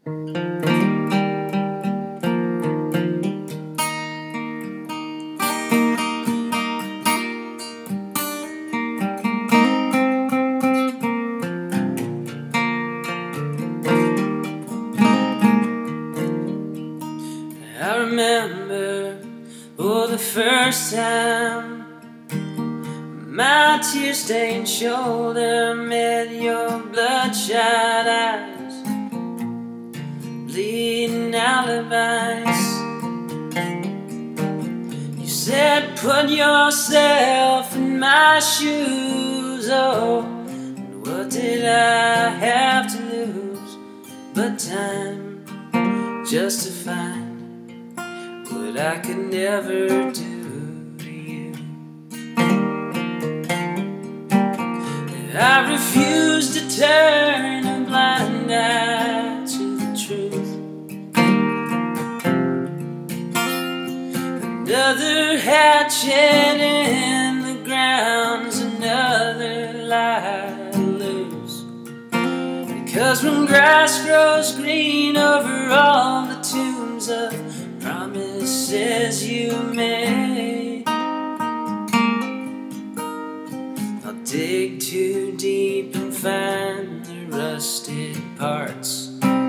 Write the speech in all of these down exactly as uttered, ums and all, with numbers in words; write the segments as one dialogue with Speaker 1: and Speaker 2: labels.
Speaker 1: I remember, oh, the first time my tear-stained shoulder met your bloodshot eyes, bleeding alibis. You said, put yourself in my shoes. Oh, and what did I have to lose but time, just to find what I could never do to you. I refuse to turn a blind eye to the truth. Another hatchet in the ground's another lie to lose. Because when grass grows green over all the tombs of promises you made, I'll dig too deep and find the rusted parts,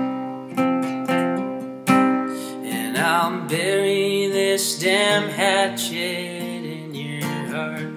Speaker 1: and I'll bury this damn hatchet in your heart.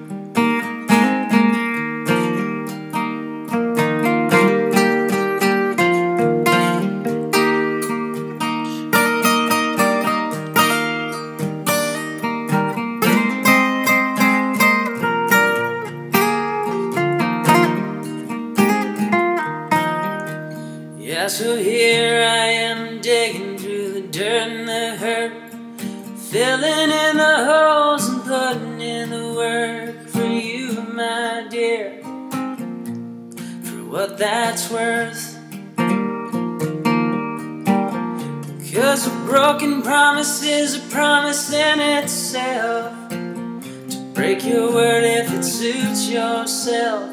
Speaker 1: Yeah, so here I am digging through the dirt and the hurt, filling in the holes and putting in the work for you, my dear, for what that's worth. Cause a broken promise is a promise in itself, to break your word if it suits yourself.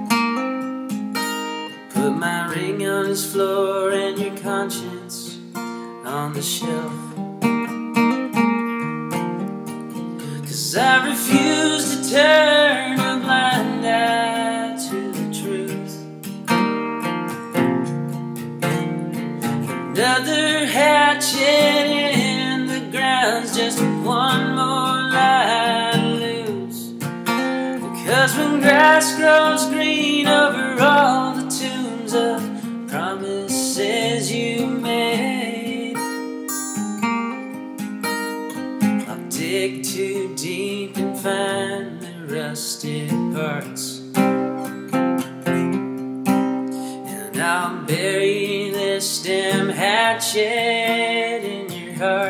Speaker 1: Put my ring on his floor and your conscience on the shelf. Cause I refuse to turn a blind eye to the truth. Another hatchet in the ground's just one more lie to lose. Because when grass grows green over all the tombs of promises you made, I'll dig too deep and find the rusted parts, and I'll bury this damn hatchet in your heart.